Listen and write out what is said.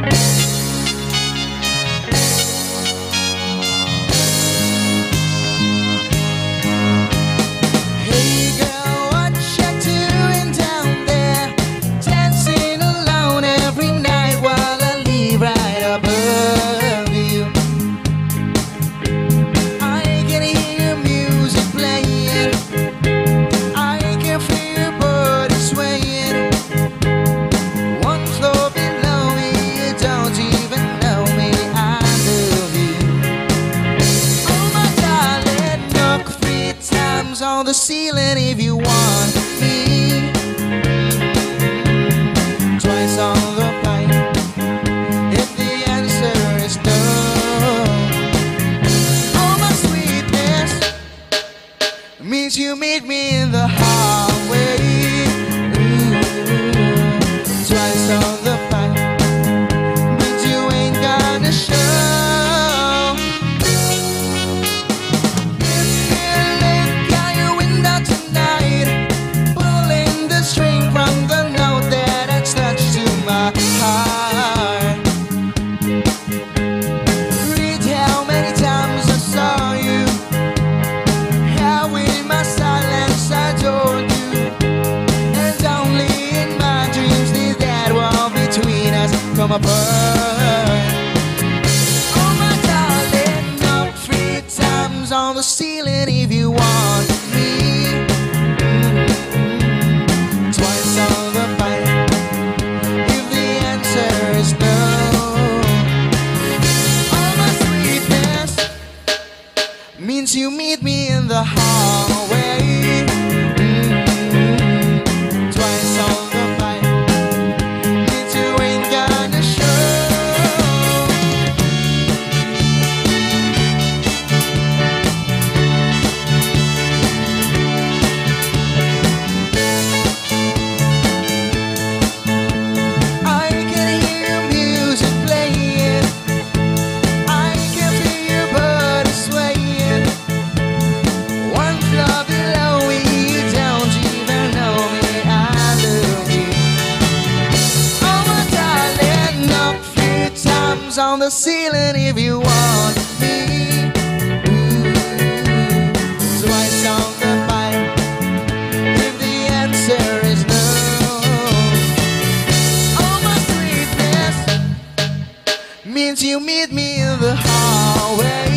On the ceiling if you want me. Twice on the pipe if the answer is no. Oh, my sweetness means you meet me in the hallway. Twice on the pipe means you ain't gonna show. From a bird. Oh my darling, knock 3 times on the ceiling if you want me. Twice on the pipe if the answer is no. Oh my sweetness means you meet me in the hallway. Twice on the pipe means you ain't got. On the ceiling if you want me. Twice on the pipe if the answer is no. Oh, my sweetness means you meet me in the hallway.